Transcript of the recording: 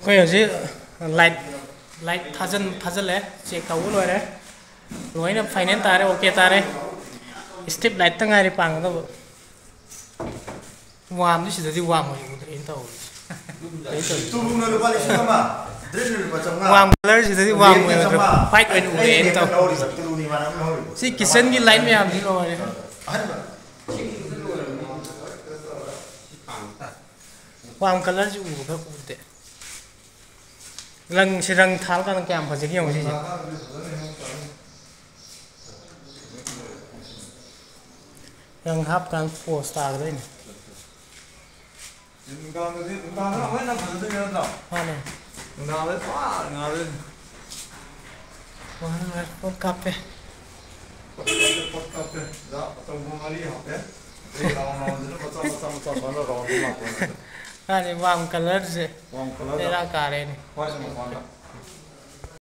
Bây giờ chứ light light thousand lẽ check tàu rồi đấy nói là finance ta đấy ok ta đấy step light tăng ngay đi bằng đó warm chứ chỉ warm mà chúng ta in tàu warm color chỉ warm mà fight với đủ để in tàu si kitchen cái light में हम जी rồi warm color chứ ủ các cụ tệ lần sẽ răng tháo cái răng kèm phải chỉ hiểu gì răng hấp cái four star đấy này hoa này con cặp đây này vàng color gì đây là cả đây này